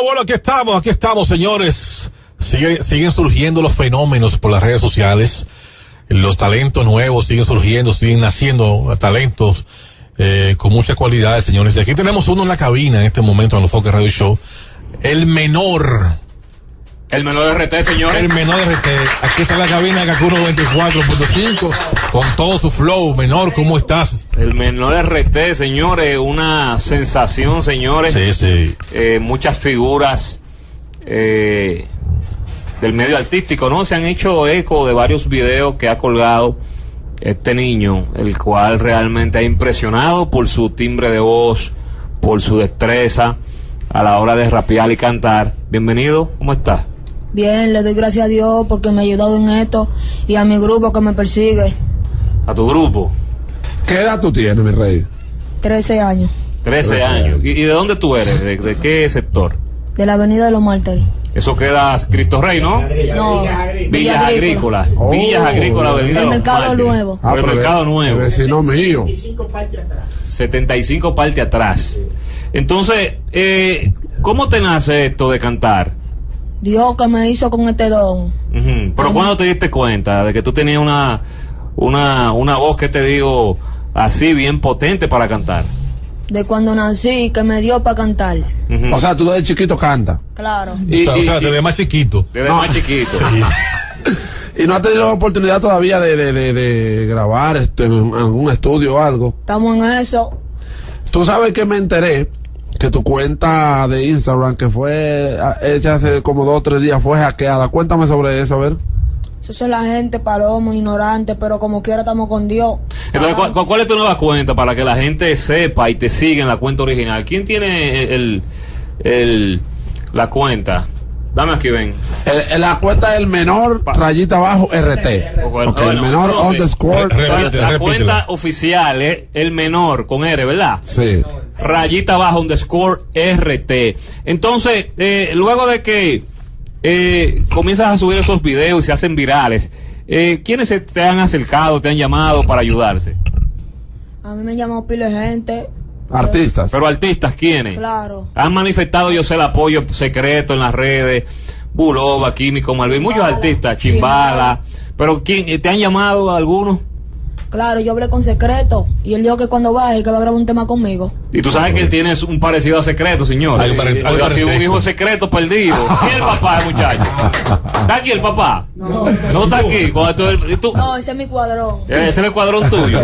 Bueno, aquí estamos, señores. Siguen surgiendo los fenómenos por las redes sociales. Los talentos nuevos siguen surgiendo, siguen naciendo talentos con muchas cualidades, señores. Y aquí tenemos uno en la cabina en este momento en los Foques Radio Show. El menor RT, señores. El menor RT. Aquí está en la cabina de Kaku 94.5 con todo su flow. Menor, ¿cómo estás? El menor RT, señores, una sensación, señores. Sí. Muchas figuras del medio artístico, ¿no? Se han hecho eco de varios videos que ha colgado este niño, el cual realmente ha impresionado por su timbre de voz, por su destreza a la hora de rapear y cantar. Bienvenido, ¿cómo estás? Bien, le doy gracias a Dios porque me ha ayudado en esto y a mi grupo que me persigue. ¿A tu grupo? ¿Qué edad tú tienes, mi rey? 13 años. 13 años. ¿Y de dónde tú eres? ¿De qué sector? De la Avenida de los Mártires. Eso queda Cristo Rey, ¿no? No, Villas Agrícolas. Villas Agrícolas, Avenida el de los Mercado Mártires. Nuevo. El Mercado Nuevo. El vecino mío. 75 partes atrás. Entonces, ¿cómo te nace esto de cantar? Dios que me hizo con este don. Pero ¿cuándo te diste cuenta de que tú tenías una voz, que te digo, así bien potente para cantar? De cuando nací, que me dio para cantar. O sea, tú desde chiquito cantas. Claro. O sea, desde más chiquito. Más chiquito. Sí. ¿Y no has tenido la oportunidad todavía de grabar en algún estudio o algo? Estamos en eso. Tú sabes que me enteré que tu cuenta de Instagram, que fue hecha hace como 2 o 3 días, fue hackeada. Cuéntame sobre eso, a ver. Eso son la gente, palomo, ignorante, pero como quiera estamos con Dios. Entonces, ¿cuál es tu nueva cuenta para que la gente sepa y te siga en la cuenta original? ¿Quién tiene la cuenta? Dame aquí, ven. La cuenta del menor, rayita abajo, RT. El menor underscore. La cuenta oficial es el menor con R, ¿verdad? Sí. Rayita abajo, underscore RT. Entonces, luego de que comienzas a subir esos videos y se hacen virales, ¿quiénes te han acercado, te han llamado para ayudarte? A mí me llamó pila de gente. Artistas. Pero artistas, ¿quiénes? Claro. Han manifestado, yo sé, el apoyo secreto en las redes. Bulova, Químico, Malvin, muchos artistas, Chimbala. Pero ¿quién te han llamado a algunos? Claro, yo hablé con Secreto y él dijo que cuando baje que va a grabar un tema conmigo. Y tú sabes que él tiene un parecido a Secreto, señor. Oiga, si un hijo secreto perdido. ¿Quién es el papá, muchacho? ¿Está aquí el papá? No está aquí. No, ese es mi cuadrón. Ese es el cuadrón tuyo.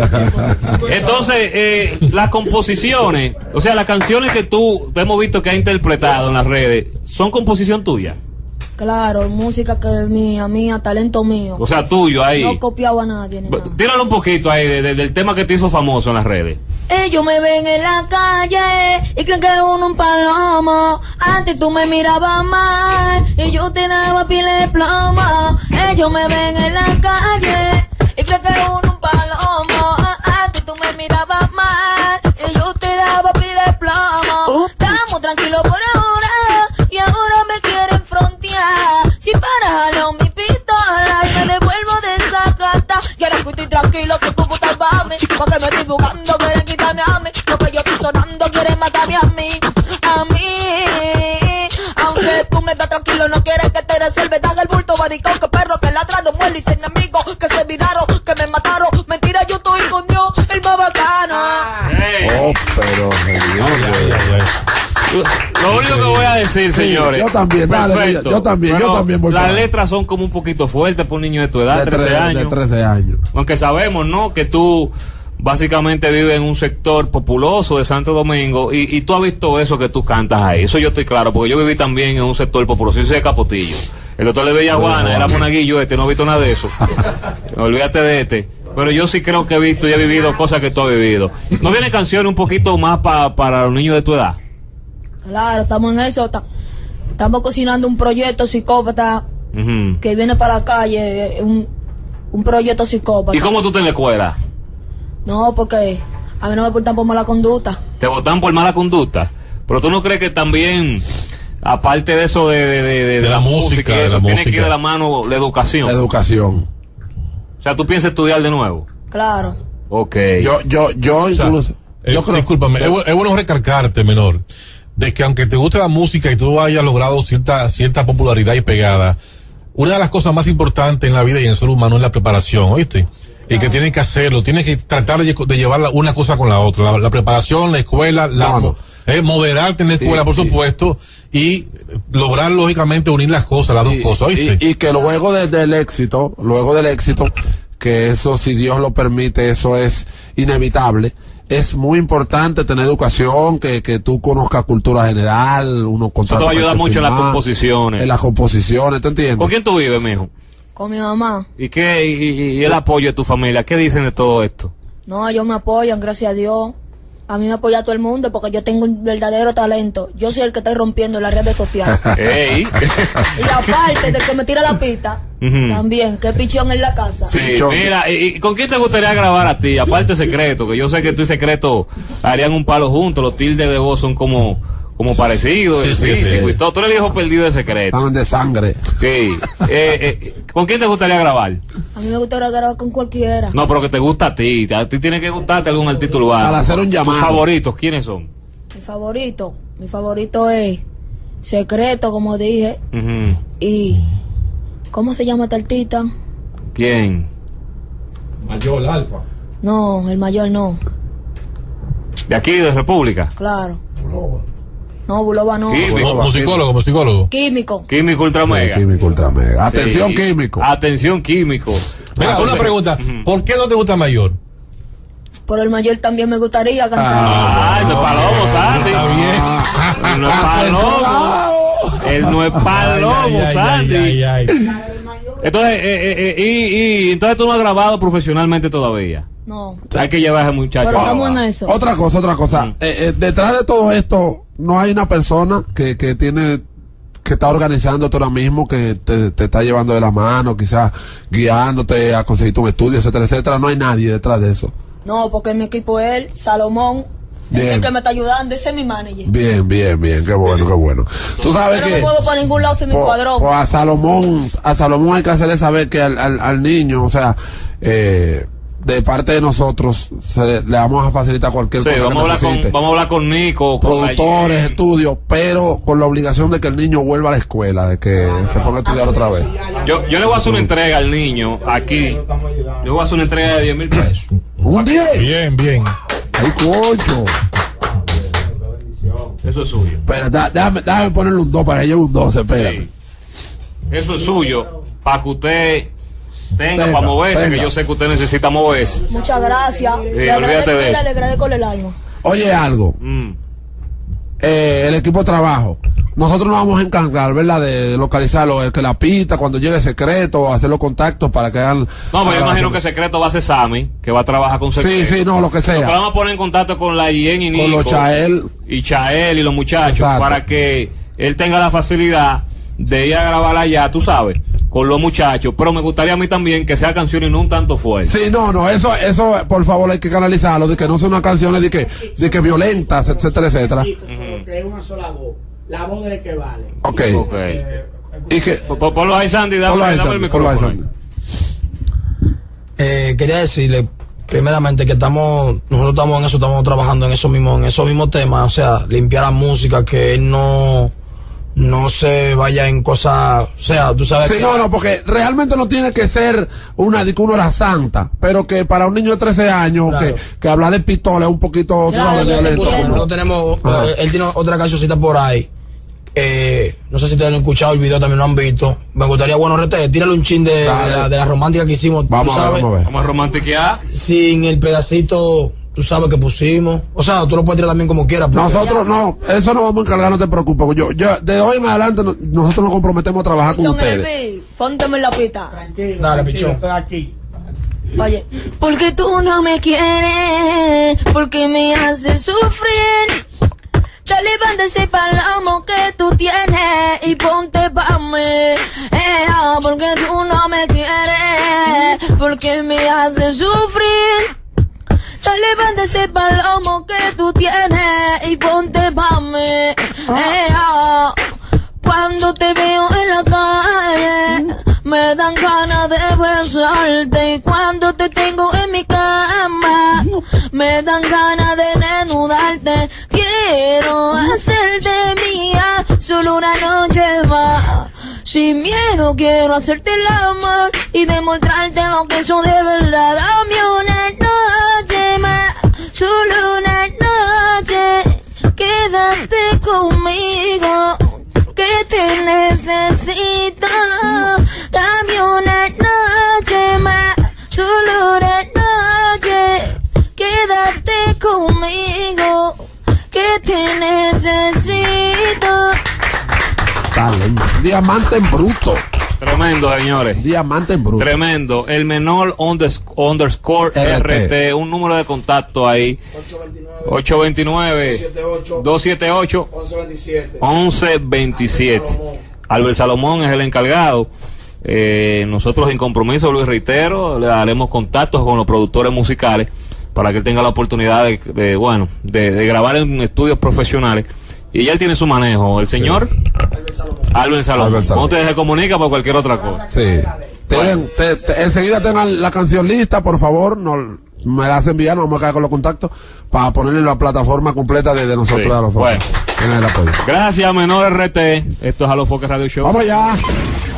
Entonces, las composiciones, o sea, las canciones que te hemos visto que has interpretado en las redes, ¿son composición tuya? Claro, música que es mía, talento mío. O sea, tuyo ahí. No copiaba a nadie. Ni nada. Tíralo un poquito ahí del tema que te hizo famoso en las redes. Ellos me ven en la calle y creen que uno un palomo. Antes tú me mirabas mal y yo te daba piel de plomo. Ellos me ven en la calle y creen que uno un palomo. Antes tú me mirabas mal y yo te daba piel de plomo. Estamos tranquilos por ahora y ahora me quieren frontear. Si para jalo mi pistola y me devuelvo de esa carta. Quieren que estoy tranquilo, que tú putas mami. Porque me estoy buscando, quieren quitarme a mí. Porque yo estoy sonando, quieren matarme a mí. A mí. Aunque tú me veas tranquilo, no quieres que te resuelve. Dan el bulto, maricón, que perro que ladra, no muere y sin enemigos que se miraron, que me mataron. Mentira, yo estoy con Dios, el más bacano. Oh, pero señor. Lo único que voy a decir, señores. Yo también, perfecto, yo también voy. Las letras son como un poquito fuertes para un niño de tu edad, 13 años. De 13 años. Aunque sabemos, ¿no?, que tú básicamente vives en un sector populoso de Santo Domingo y tú has visto eso que tú cantas ahí. Eso yo estoy claro, porque yo viví también en un sector populoso. Yo soy de Capotillo. El doctor de Bellaguana era monaguillo, no he visto nada de eso. Olvídate de este. Pero yo sí creo que he visto y he vivido cosas que tú has vivido. ¿No viene canciones un poquito más para los niños de tu edad? Claro, estamos en eso. Estamos cocinando un proyecto psicópata que viene para la calle. Un proyecto psicópata. ¿Y cómo tú te en la escuela? No, porque a mí no me portan por mala conducta. ¿Te votan por mala conducta? Pero tú no crees que también, aparte de eso de la música, eso tiene que ir de la mano la educación. La educación. O sea, ¿tú piensas estudiar de nuevo? Claro. Ok. Yo incluso... Discúlpame, es bueno recalcarte, menor, de que aunque te guste la música y tú hayas logrado cierta popularidad y pegada, una de las cosas más importantes en la vida y en el ser humano es la preparación, ¿oíste? Y que tienes que hacerlo, tienes que tratar de llevar una cosa con la otra, la preparación, la escuela, moderarte en la escuela, por supuesto, y lograr lógicamente unir las cosas, las dos cosas, ¿oíste? Y que luego del éxito, que eso, si Dios lo permite, eso es inevitable. Es muy importante tener educación, que tú conozcas cultura general, uno eso te va a ayudar mucho en las composiciones. En las composiciones, ¿te entiendes? ¿Con quién tú vives, mijo? Con mi mamá. ¿Y qué? Y el apoyo de tu familia, ¿qué dicen de todo esto? No, ellos me apoyan, gracias a Dios. A mí me apoya todo el mundo porque yo tengo un verdadero talento. Yo soy el que estoy rompiendo las redes sociales. ¡Ey! Y aparte del que me tira la pista, también, que pichón en la casa. Sí, mira, ¿y con quién te gustaría grabar a ti? Aparte Secreto, que yo sé que tú y Secreto harían un palo juntos, los tildes de voz son como parecidos, sí. y todo. Tú eres el hijo perdido de Secreto. Estaban de sangre. Sí. ¿Con quién te gustaría grabar? A mí me gustaría grabar con cualquiera. No, pero que te gusta a ti tiene que gustarte algún artista urbano. Para hacer un llamado. ¿Tus favoritos quiénes son? Mi favorito es Secreto, como dije. Y ¿cómo se llama esta artista? ¿Quién? Mayor, Alfa. No, el mayor no. ¿De aquí, de República? Claro. No, Buloba no. Musicólogo. Químico. Químico Ultra Mega. Químico Ultra Mega. Atención, Sí. Químico. Atención, Químico. Mira, una pregunta, ¿por qué no te gusta Mayor? Por el mayor también me gustaría cantar. Ay, no es palomo, Sandy. Está bien. Él no es palomo. Él no es palomo, Sandy. Entonces, entonces tú no has grabado profesionalmente todavía. No. Hay que llevar a ese muchacho. Pero a estamos en grabar. eso. Otra cosa. Detrás de todo esto, no hay una persona que está organizando ahora mismo, que te está llevando de la mano, quizás guiándote a conseguir un estudio, etcétera. No hay nadie detrás de eso. No, porque mi equipo es él, Salomón. Bien. Es el que me está ayudando, ese es mi manager. Bien, qué bueno. Tú sabes Yo no que me puedo para ningún lado sin mi cuadrón. pues a Salomón hay que hacerle saber que al niño, o sea, de parte de nosotros le vamos a facilitar cualquier Sí, cosa vamos que necesite. a hablar con Nico, con Productores, Gayen. estudios, pero con la obligación de que el niño vuelva a la escuela, de que se ponga a estudiar otra vez. Yo le voy a hacer una entrega al niño aquí. Yo le voy a hacer una entrega de 10,000 pesos. Un 10. Bien. Ay, coño. Eso es suyo. Espera, déjame ponerle un 2 para que lleve un 12, espérate. Sí. Eso es suyo. Para que usted tenga Tenga, para moverse, tenga. que yo sé que usted necesita moverse. Muchas gracias. Le olvídate de eso. le agradezco el alma. Oye, algo. El equipo de trabajo. Nosotros nos vamos a encargar, ¿verdad? De localizarlo, el que la pita, cuando llegue Secreto, hacer los contactos para que hagan. No, pero yo imagino que Secreto va a ser Sammy, que va a trabajar con Secreto. Sí, no, lo que Nos sea. vamos a poner en contacto con la Yen y Nico. Con los Chael. Y Chael y los muchachos, Exacto. para que él tenga la facilidad de ir a grabar allá, tú sabes, con los muchachos. Pero me gustaría a mí también que sea canción y no un tanto fuerte. Sí, no, eso, por favor, hay que canalizarlo, de que no son unas canciones de que violentas, etcétera. Que es una sola voz. La voz de que vale. Ok. Ok. Y que, Ponlo ahí, Sandy, ponlo ahí, dame el Sandy, ponlo ahí, micrófono. Sandy. Quería decirle primeramente que nosotros estamos en eso, estamos trabajando en esos mismos temas, o sea, limpiar la música, que él no se vaya en cosas, o sea, tú sabes Sí, que no, porque realmente no tiene que ser de que uno era santa, pero que para un niño de 13 años, Claro. que habla de pistola es un poquito, tú Claro, sabes, yo te violento. entiendo. nosotros tenemos, Ajá. él tiene otra cancioncita por ahí. No sé si ustedes lo han escuchado, el video también lo han visto. Me gustaría, tírale un chin de la romántica que hicimos, Vamos tú a ver, sabes, vamos a ver. Vamos a romantiquear. sin el pedacito, tú sabes, que pusimos. O sea, tú lo puedes tirar también como quieras. porque- Nosotros no, eso no vamos a encargar, no te preocupes. Yo de hoy en adelante nosotros nos comprometemos a trabajar con Pichón en el ustedes. beat, pónteme en la pista. Tranquilo. Dale, tranquilo, pichón. estoy aquí. Oye, porque tú no me quieres, porque me haces sufrir. Te levanta ese palomo que tú tienes y ponte pa' mí. Porque tú no me quieres, porque me haces sufrir. Te levanta ese palomo que tú tienes y ponte pa' mí. Cuando te veo en la calle, me dan ganas de besarte. Y cuando te tengo en mi cama, me dan ganas de desnudarte. Quiero hacerte quiero hacerte el amor y demostrarte lo que soy de verdad. Dame una noche más, solo una noche, quédate conmigo, que te necesito. Dame una noche más, solo una noche, quédate conmigo, que te necesito. Talento. Diamante en bruto. Tremendo, señores. Diamante en bruto. Tremendo. El menor underscore RT. Un número de contacto ahí. 829-278 1127. Albert Salomón es el encargado. Nosotros en compromiso, Luis, reitero, le daremos contactos con los productores musicales para que él tenga la oportunidad de grabar en estudios profesionales. Y ya él tiene su manejo. El señor Albert Salomón. ¿Cómo ustedes se comunica para cualquier otra cosa? Sí. Enseguida tengan la canción lista, por favor. Me la hacen enviar, nos vamos a quedar con los contactos para ponerle en la plataforma completa de nosotros. Sí. A los Bueno. en el apoyo. Gracias, menor RT. Esto es A los Foques Radio Show. Vamos allá.